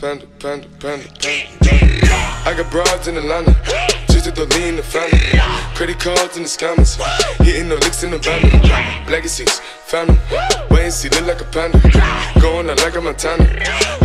panda, panda, panda, panda. I got broads in Atlanta, just to lean the family. Credit cards in the scammers, hitting no licks in the van. Legacies, found them, wait and see, look like a panda. Going out like a Montana.